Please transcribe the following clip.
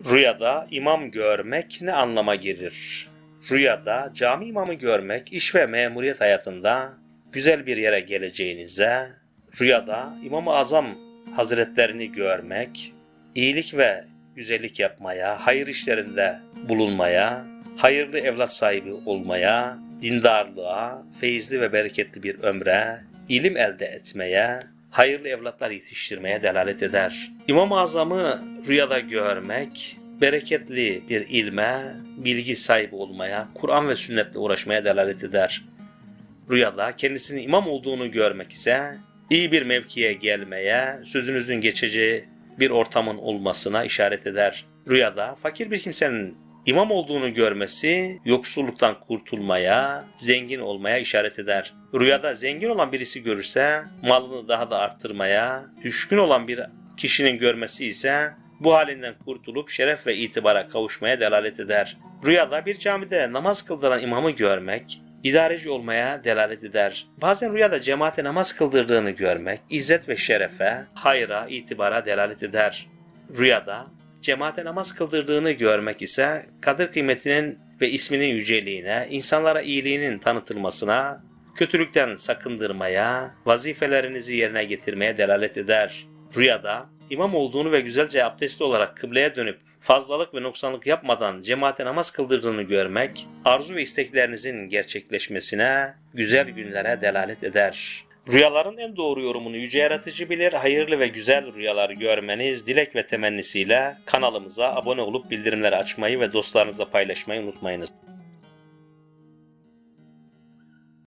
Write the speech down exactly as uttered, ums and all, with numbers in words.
Rüyada imam görmek ne anlama gelir? Rüyada cami imamı görmek, iş ve memuriyet hayatında güzel bir yere geleceğinize, rüyada İmam-ı Azam Hazretlerini görmek, iyilik ve güzellik yapmaya, hayır işlerinde bulunmaya, hayırlı evlat sahibi olmaya, dindarlığa, feyizli ve bereketli bir ömre, ilim elde etmeye, hayırlı evlatlar yetiştirmeye delalet eder. İmam-ı Azam'ı rüyada görmek, bereketli bir ilme, bilgi sahibi olmaya, Kur'an ve sünnetle uğraşmaya delalet eder. Rüyada kendisinin imam olduğunu görmek ise, iyi bir mevkiye gelmeye, sözünüzün geçeceği bir ortamın olmasına işaret eder. Rüyada fakir bir kimsenin imam olduğunu görmesi, yoksulluktan kurtulmaya, zengin olmaya işaret eder. Rüyada zengin olan birisi görürse, malını daha da arttırmaya, düşkün olan bir kişinin görmesi ise, bu halinden kurtulup şeref ve itibara kavuşmaya delalet eder. Rüyada bir camide namaz kıldıran imamı görmek, idareci olmaya delalet eder. Bazen rüyada cemaate namaz kıldırdığını görmek, izzet ve şerefe, hayra, itibara delalet eder. Rüyada cemaate namaz kıldırdığını görmek ise, kadir kıymetinin ve isminin yüceliğine, insanlara iyiliğinin tanıtılmasına, kötülükten sakındırmaya, vazifelerinizi yerine getirmeye delalet eder. Rüyada imam olduğunu ve güzelce abdestli olarak kıbleye dönüp fazlalık ve noksanlık yapmadan cemaate namaz kıldırdığını görmek, arzu ve isteklerinizin gerçekleşmesine, güzel günlere delalet eder. Rüyaların en doğru yorumunu Yüce Yaratıcı bilir. Hayırlı ve güzel rüyalar görmeniz dilek ve temennisiyle kanalımıza abone olup bildirimleri açmayı ve dostlarınızla paylaşmayı unutmayınız.